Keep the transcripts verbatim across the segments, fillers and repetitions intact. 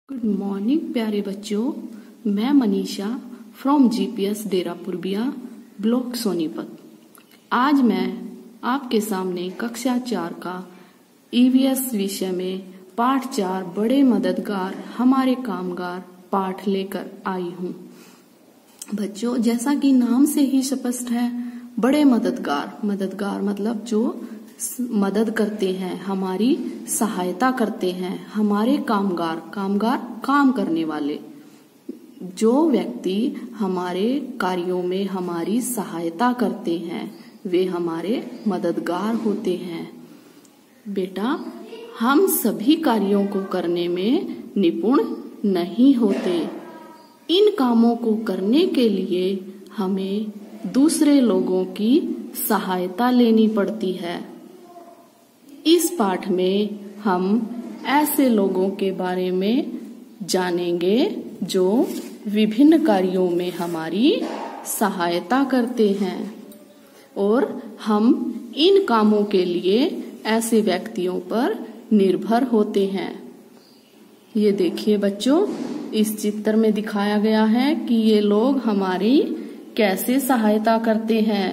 Good morning प्यारे बच्चों, मैं Manisha from GPS Dera Purbiya block Sonipat. आज मैं आपके सामने कक्षा चार का ईवीएस विषय में पाठ चार बड़े मददगार हमारे कामगार पाठ लेकर आई हूँ। बच्चों, जैसा कि नाम से ही स्पष्ट है, बड़े मददगार मददगार मतलब जो मदद करते हैं, हमारी सहायता करते हैं। हमारे कामगार कामगार काम करने वाले, जो व्यक्ति हमारे कार्यों में हमारी सहायता करते हैं वे हमारे मददगार होते हैं। बेटा, हम सभी कार्यों को करने में निपुण नहीं होते। इन कामों को करने के लिए हमें दूसरे लोगों की सहायता लेनी पड़ती है। इस पाठ में हम ऐसे लोगों के बारे में जानेंगे जो विभिन्न कार्यों में हमारी सहायता करते हैं और हम इन कामों के लिए ऐसे व्यक्तियों पर निर्भर होते हैं। ये देखिए बच्चों, इस चित्र में दिखाया गया है कि ये लोग हमारी कैसे सहायता करते हैं।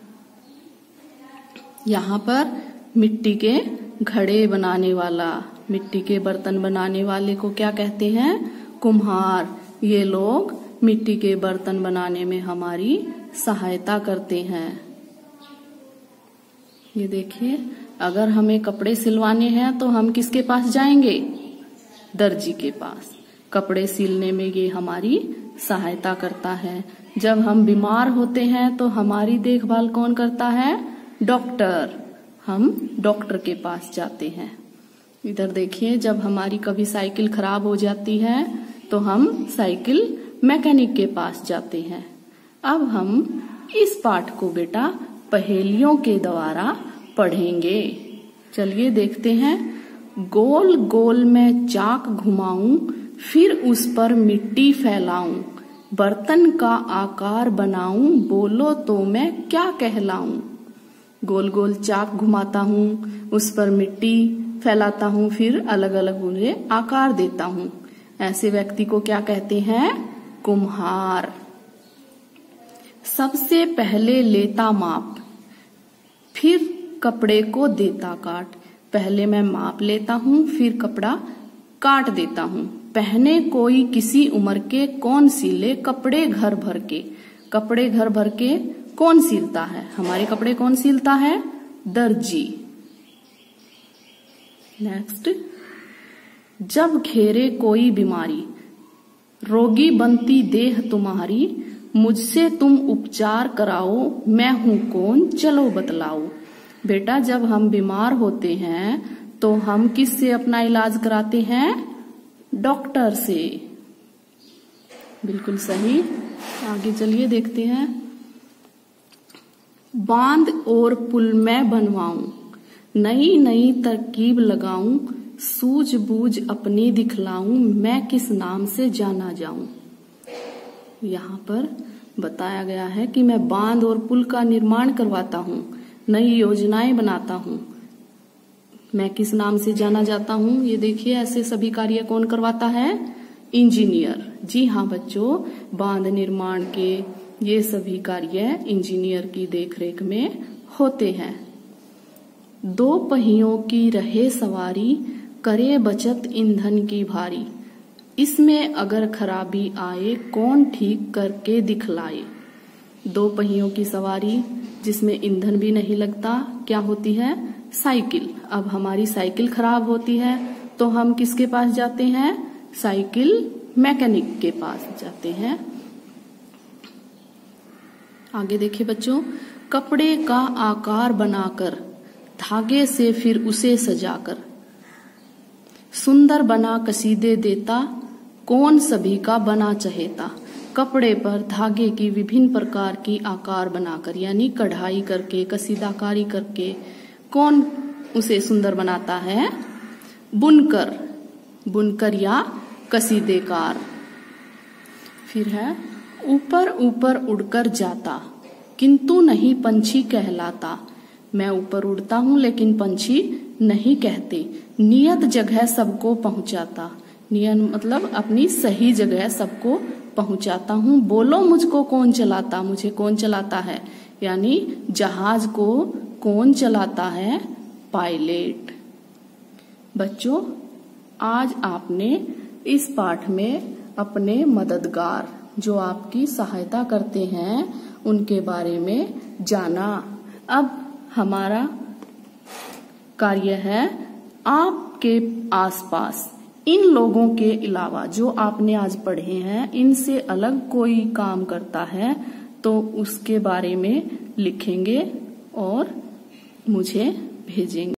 यहाँ पर मिट्टी के घड़े बनाने वाला, मिट्टी के बर्तन बनाने वाले को क्या कहते हैं? कुम्हार। ये लोग मिट्टी के बर्तन बनाने में हमारी सहायता करते हैं। ये देखिए, अगर हमें कपड़े सिलवाने हैं तो हम किसके पास जाएंगे? दर्जी के पास। कपड़े सिलने में ये हमारी सहायता करता है। जब हम बीमार होते हैं तो हमारी देखभाल कौन करता है? डॉक्टर। हम डॉक्टर के पास जाते हैं। इधर देखिए, जब हमारी कभी साइकिल खराब हो जाती है तो हम साइकिल मैकेनिक के पास जाते हैं। अब हम इस पाठ को बेटा पहेलियों के द्वारा पढ़ेंगे। चलिए देखते हैं। गोल गोल मैं चाक घुमाऊं, फिर उस पर मिट्टी फैलाऊं, बर्तन का आकार बनाऊं, बोलो तो मैं क्या कहलाऊं। गोल गोल चाक घुमाता हूँ, उस पर मिट्टी फैलाता हूँ, फिर अलग अलग उन्हें आकार देता हूँ। ऐसे व्यक्ति को क्या कहते हैं? कुम्हार। सबसे पहले लेता माप, फिर कपड़े को देता काट। पहले मैं माप लेता हूँ, फिर कपड़ा काट देता हूँ। पहने कोई किसी उम्र के, कौन सिले कपड़े घर भर के। कपड़े घर भर के कौन सिलता है? हमारे कपड़े कौन सिलता है? दर्जी। नेक्स्ट, जब घेरे कोई बीमारी, रोगी बनती देह तुम्हारी, मुझसे तुम उपचार कराओ, मैं हूं कौन चलो बतलाओ। बेटा, जब हम बीमार होते हैं तो हम किससे अपना इलाज कराते हैं? डॉक्टर से। बिल्कुल सही। आगे चलिए देखते हैं। बांध और पुल मैं बनवाऊं, नई नई तरकीब लगाऊं, सूझबूझ अपनी दिखलाऊं, मैं किस नाम से जाना जाऊं। यहाँ पर बताया गया है कि मैं बांध और पुल का निर्माण करवाता हूँ, नई योजनाएं बनाता हूँ, मैं किस नाम से जाना जाता हूँ। ये देखिए, ऐसे सभी कार्य कौन करवाता है? इंजीनियर। जी हाँ बच्चों, बांध निर्माण के ये सभी कार्य इंजीनियर की देखरेख में होते हैं। दो पहियों की रहे सवारी, करे बचत ईंधन की भारी, इसमें अगर खराबी आए, कौन ठीक करके दिखलाए। दो पहियों की सवारी जिसमें ईंधन भी नहीं लगता, क्या होती है? साइकिल। अब हमारी साइकिल खराब होती है तो हम किसके पास जाते हैं? साइकिल मैकेनिक के पास जाते हैं। आगे देखिए बच्चों, कपड़े का आकार बनाकर, धागे से फिर उसे सजाकर, सुंदर बना कसीदे देता, कौन सभी का बना चहेता। कपड़े पर धागे की विभिन्न प्रकार की आकार बनाकर, यानी कढ़ाई करके, कसीदाकारी करके, कौन उसे सुंदर बनाता है? बुनकर। बुनकर या कसीदेकार। फिर है, ऊपर ऊपर उड़कर जाता, किंतु नहीं पंछी कहलाता। मैं ऊपर उड़ता हूँ लेकिन पंछी नहीं कहते। नियत जगह सबको पहुंचाता, नियर मतलब अपनी सही जगह सबको पहुंचाता हूँ। बोलो मुझको कौन चलाता, मुझे कौन चलाता है, यानी जहाज को कौन चलाता है, पायलट। बच्चों, आज आपने इस पाठ में अपने मददगार जो आपकी सहायता करते हैं उनके बारे में जाना। अब हमारा कार्य है आपके आसपास इन लोगों के अलावा जो आपने आज पढ़े हैं इनसे अलग कोई काम करता है तो उसके बारे में लिखेंगे और मुझे भेजेंगे।